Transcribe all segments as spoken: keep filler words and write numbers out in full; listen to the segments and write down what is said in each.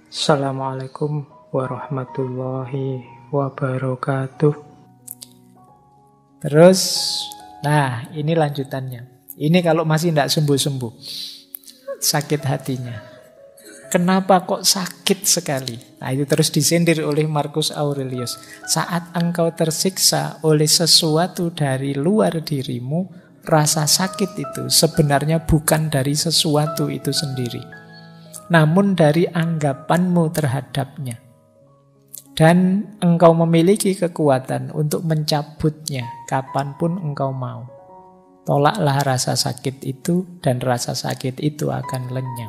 Assalamualaikum warahmatullahi wabarakatuh. Terus, nah ini lanjutannya. Ini kalau masih tidak sembuh-sembuh, sakit hatinya. Kenapa kok sakit sekali? Nah itu terus disindir oleh Marcus Aurelius. Saat engkau tersiksa oleh sesuatu dari luar dirimu, rasa sakit itu sebenarnya bukan dari sesuatu itu sendiri, namun dari anggapanmu terhadapnya. Dan engkau memiliki kekuatan untuk mencabutnya kapanpun engkau mau. Tolaklah rasa sakit itu dan rasa sakit itu akan lenyap.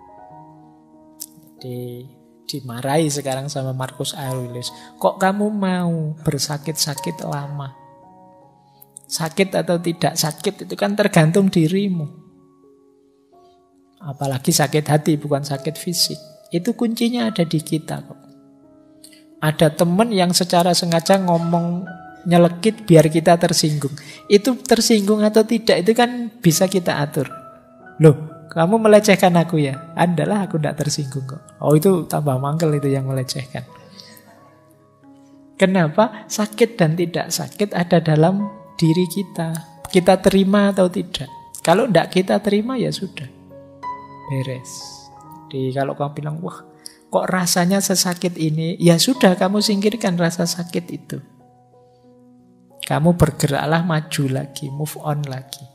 Di, dimarahi sekarang sama Marcus Aurelius. Kok kamu mau bersakit-sakit lama? Sakit atau tidak sakit itu kan tergantung dirimu. Apalagi sakit hati, bukan sakit fisik. Itu kuncinya ada di kita kok. Ada teman yang secara sengaja ngomong nyelekit biar kita tersinggung. Itu tersinggung atau tidak itu kan bisa kita atur. Loh, kamu melecehkan aku ya? Adalah aku tidak tersinggung kok. Oh itu tambah mangkel itu yang melecehkan. Kenapa? Sakit dan tidak sakit ada dalam diri kita. Kita terima atau tidak. Kalau tidak kita terima ya sudah. Beres. Jadi kalau kamu bilang, wah kok rasanya sesakit ini, ya sudah kamu singkirkan rasa sakit itu. Kamu bergeraklah maju lagi, move on lagi.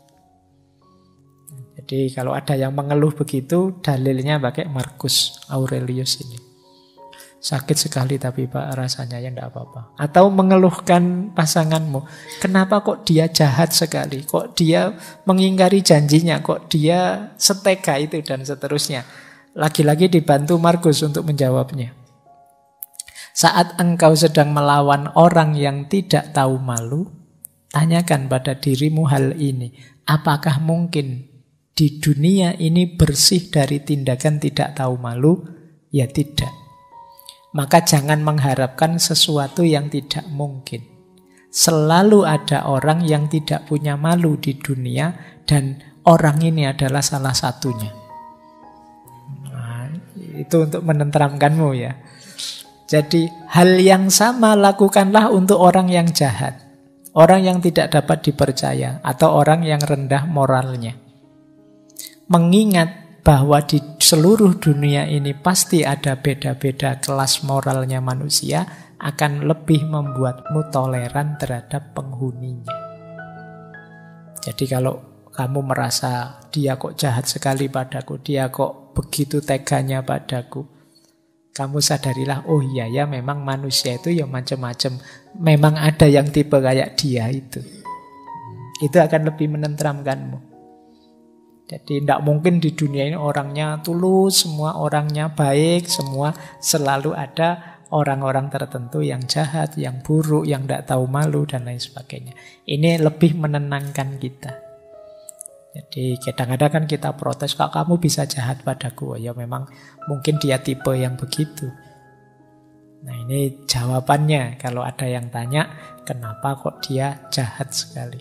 Jadi kalau ada yang mengeluh begitu, dalilnya pakai Marcus Aurelius ini. Sakit sekali tapi Pak rasanya ya tidak apa-apa. Atau mengeluhkan pasanganmu, kenapa kok dia jahat sekali, kok dia mengingkari janjinya, kok dia setega itu dan seterusnya. Lagi-lagi dibantu Marcus untuk menjawabnya. Saat engkau sedang melawan orang yang tidak tahu malu, tanyakan pada dirimu hal ini. Apakah mungkin di dunia ini bersih dari tindakan tidak tahu malu? Ya tidak. Maka jangan mengharapkan sesuatu yang tidak mungkin. Selalu ada orang yang tidak punya malu di dunia dan orang ini adalah salah satunya. Nah, itu untuk menenteramkanmu ya. Jadi hal yang sama lakukanlah untuk orang yang jahat, orang yang tidak dapat dipercaya, atau orang yang rendah moralnya. Mengingat bahwa di seluruh dunia ini pasti ada beda-beda kelas moralnya manusia, akan lebih membuatmu toleran terhadap penghuninya. Jadi kalau kamu merasa dia kok jahat sekali padaku, dia kok begitu teganya padaku, kamu sadarilah, oh iya ya memang manusia itu ya macam-macam. Memang ada yang tipe kayak dia itu. Itu akan lebih menenteramkanmu. Jadi tidak mungkin di dunia ini orangnya tulus, semua orangnya baik, semua selalu ada orang-orang tertentu yang jahat, yang buruk, yang tidak tahu malu, dan lain sebagainya. Ini lebih menenangkan kita. Jadi kadang-kadang kan kita protes, kok kamu bisa jahat padaku? Oh, ya memang mungkin dia tipe yang begitu. Nah ini jawabannya kalau ada yang tanya, kenapa kok dia jahat sekali?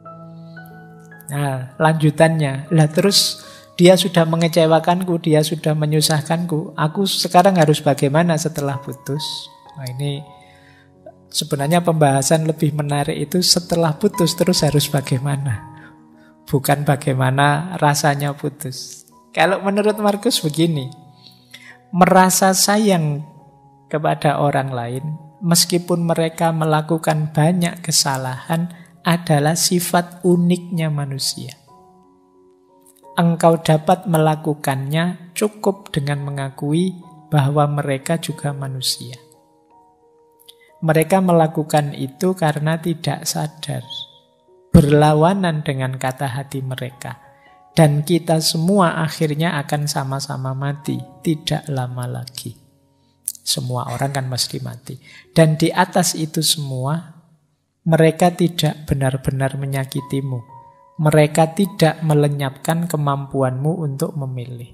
Nah lanjutannya, lah terus dia sudah mengecewakanku, dia sudah menyusahkanku, aku sekarang harus bagaimana setelah putus? Nah ini sebenarnya pembahasan lebih menarik itu setelah putus terus harus bagaimana? Bukan bagaimana rasanya putus. Kalau menurut Marcus begini, merasa sayang kepada orang lain meskipun mereka melakukan banyak kesalahan adalah sifat uniknya manusia. Engkau dapat melakukannya cukup dengan mengakui bahwa mereka juga manusia. Mereka melakukan itu karena tidak sadar, berlawanan dengan kata hati mereka. Dan kita semua akhirnya akan sama-sama mati, tidak lama lagi. Semua orang kan mesti mati. Dan di atas itu semua, mereka tidak benar-benar menyakitimu. Mereka tidak melenyapkan kemampuanmu untuk memilih.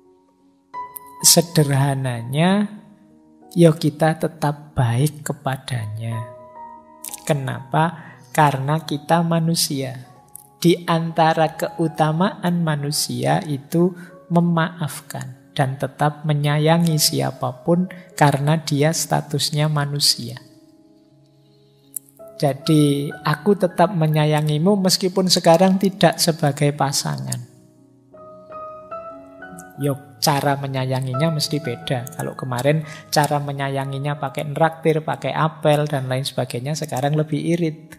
Sederhananya, ya kita tetap baik kepadanya. Kenapa? Karena kita manusia. Di antara keutamaan manusia itu memaafkan. dan tetap menyayangi siapapun karena dia statusnya manusia. Jadi aku tetap menyayangimu meskipun sekarang tidak sebagai pasangan. Yuk, cara menyayanginya mesti beda. Kalau kemarin cara menyayanginya pakai nraktir, pakai apel dan lain sebagainya, sekarang lebih irit.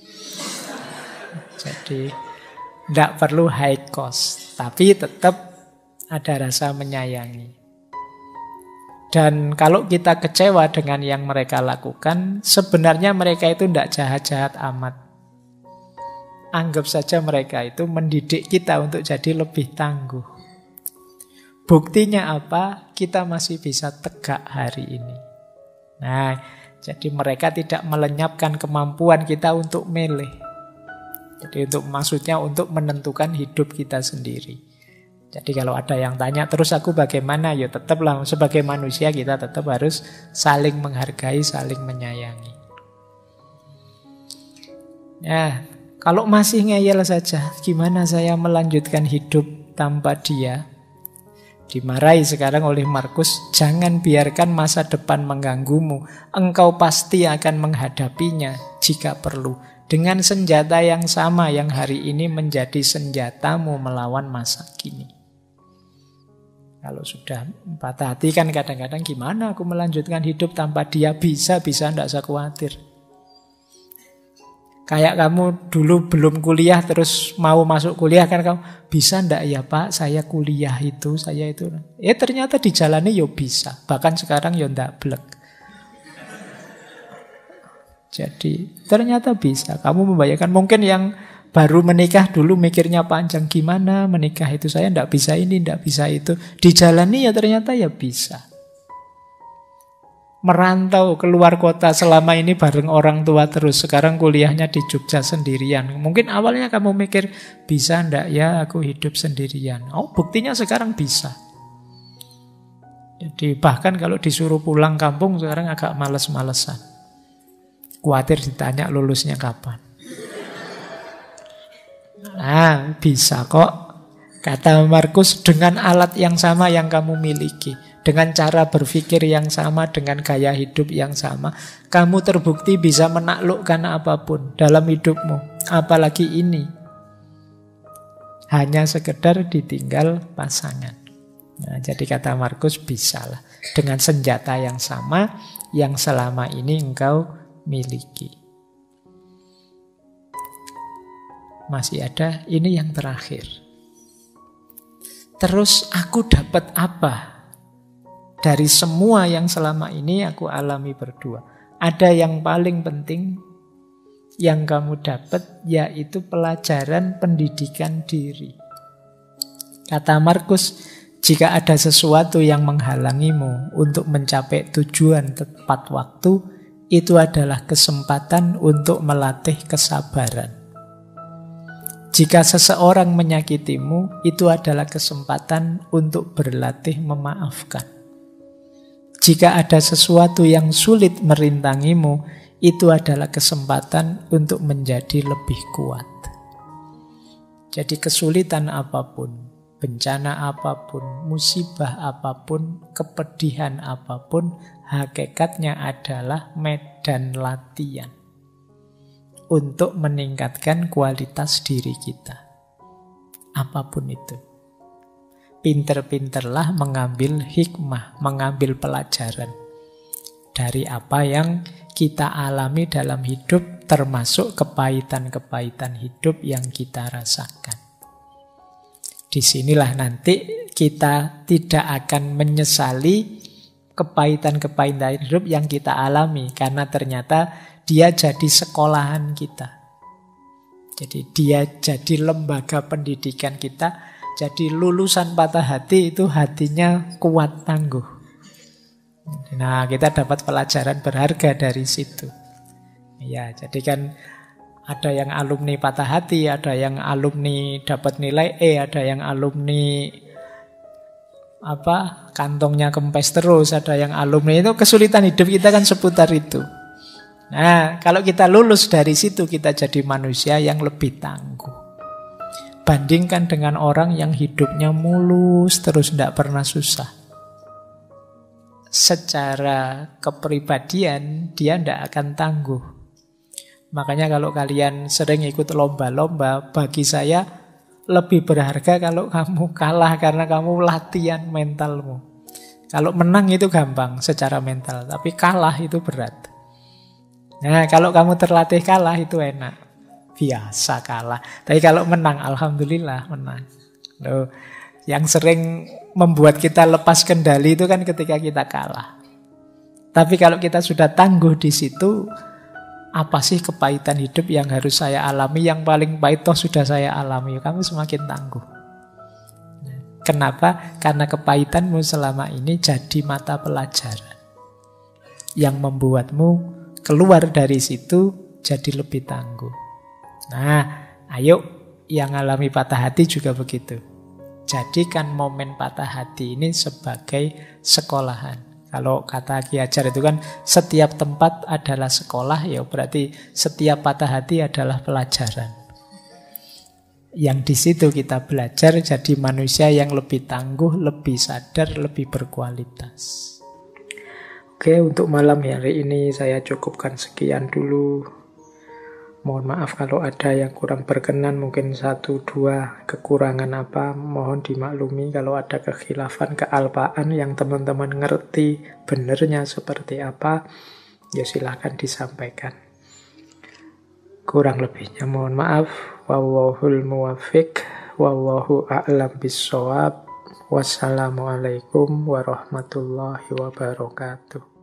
Jadi tidak perlu high cost, tapi tetap ada rasa menyayangi. Dan kalau kita kecewa dengan yang mereka lakukan, sebenarnya mereka itu tidak jahat-jahat amat. Anggap saja mereka itu mendidik kita untuk jadi lebih tangguh. Buktinya apa? Kita masih bisa tegak hari ini. Nah, jadi mereka tidak melenyapkan kemampuan kita untuk milih. Jadi untuk maksudnya untuk menentukan hidup kita sendiri. Jadi kalau ada yang tanya, terus aku bagaimana? Ya tetaplah sebagai manusia kita tetap harus saling menghargai, saling menyayangi. Ya, kalau masih ngeyel saja, gimana saya melanjutkan hidup tanpa dia? Dimarahi sekarang oleh Markus, jangan biarkan masa depan mengganggumu. Engkau pasti akan menghadapinya jika perlu. Dengan senjata yang sama yang hari ini menjadi senjatamu melawan masa kini. Kalau sudah patah hati kan kadang-kadang gimana aku melanjutkan hidup tanpa dia? Bisa, bisa, tidak usah khawatir. Kayak kamu dulu belum kuliah terus mau masuk kuliah kan kamu, bisa ndak ya Pak saya kuliah itu, saya itu. Ya ternyata dijalani ya bisa, bahkan sekarang ya ndak blek. Jadi ternyata bisa, kamu membayangkan mungkin yang baru menikah dulu mikirnya panjang, gimana menikah itu saya ndak bisa ini, ndak bisa itu. Dijalani ya ternyata ya bisa. Merantau keluar kota selama ini bareng orang tua terus, sekarang kuliahnya di Jogja sendirian. Mungkin awalnya kamu mikir, bisa ndak ya aku hidup sendirian. Oh, buktinya sekarang bisa. Jadi bahkan kalau disuruh pulang kampung sekarang agak males-malesan. Khawatir ditanya lulusnya kapan. Nah, bisa kok. Kata Markus, dengan alat yang sama yang kamu miliki, dengan cara berpikir yang sama, dengan gaya hidup yang sama, kamu terbukti bisa menaklukkan apapun dalam hidupmu. Apalagi ini. Hanya sekedar ditinggal pasangan. Nah, jadi kata Markus, bisalah. Dengan senjata yang sama, yang selama ini engkau miliki. Masih ada, ini yang terakhir. Terus aku dapat apa dari semua yang selama ini aku alami berdua? Ada yang paling penting yang kamu dapat, yaitu pelajaran pendidikan diri. Kata Markus, jika ada sesuatu yang menghalangimu untuk mencapai tujuan tepat waktu, itu adalah kesempatan untuk melatih kesabaran. Jika seseorang menyakitimu, itu adalah kesempatan untuk berlatih memaafkan. Jika ada sesuatu yang sulit merintangimu, itu adalah kesempatan untuk menjadi lebih kuat. Jadi kesulitan apapun, bencana apapun, musibah apapun, kepedihan apapun, hakikatnya adalah medan latihan untuk meningkatkan kualitas diri kita. Apapun itu. Pinter-pinterlah mengambil hikmah, mengambil pelajaran dari apa yang kita alami dalam hidup, termasuk kepahitan-kepahitan hidup yang kita rasakan. Disinilah nanti kita tidak akan menyesali kepahitan-kepahitan hidup yang kita alami, karena ternyata dia jadi sekolahan kita. Jadi dia jadi lembaga pendidikan kita. Jadi lulusan patah hati itu hatinya kuat tangguh. Nah, kita dapat pelajaran berharga dari situ. Ya, jadi kan ada yang alumni patah hati, ada yang alumni dapat nilai E, ada yang alumni apa kantongnya kempes terus, ada yang alumni itu kesulitan hidup kita kan seputar itu. Nah, kalau kita lulus dari situ, kita jadi manusia yang lebih tangguh. Bandingkan dengan orang yang hidupnya mulus, terus tidak pernah susah. Secara kepribadian, dia tidak akan tangguh. Makanya kalau kalian sering ikut lomba-lomba, bagi saya lebih berharga kalau kamu kalah karena kamu latihan mentalmu. Kalau menang itu gampang secara mental, tapi kalah itu berat. Nah, kalau kamu terlatih kalah itu enak. Biasa kalah. Tapi kalau menang, alhamdulillah menang. Loh, yang sering membuat kita lepas kendali itu kan ketika kita kalah. Tapi kalau kita sudah tangguh di situ, apa sih kepahitan hidup yang harus saya alami? Yang paling pahit toh sudah saya alami. Kamu semakin tangguh. Kenapa? Karena kepahitanmu selama ini jadi mata pelajaran yang membuatmu keluar dari situ jadi lebih tangguh. Nah, ayo yang alami patah hati juga begitu. Jadikan momen patah hati ini sebagai sekolahan. Kalau kata Ki Hajar itu kan setiap tempat adalah sekolah, ya berarti setiap patah hati adalah pelajaran. Yang di situ kita belajar jadi manusia yang lebih tangguh, lebih sadar, lebih berkualitas. Oke, untuk malam hari ini saya cukupkan sekian dulu. Mohon maaf kalau ada yang kurang berkenan, mungkin satu dua kekurangan apa, mohon dimaklumi. Kalau ada kekhilafan, kealpaan yang teman-teman ngerti benernya seperti apa, ya silahkan disampaikan. Kurang lebihnya mohon maaf. Wallahul muwaffiq, wallahu a'lam bissawab. Wassalamualaikum warahmatullahi wabarakatuh.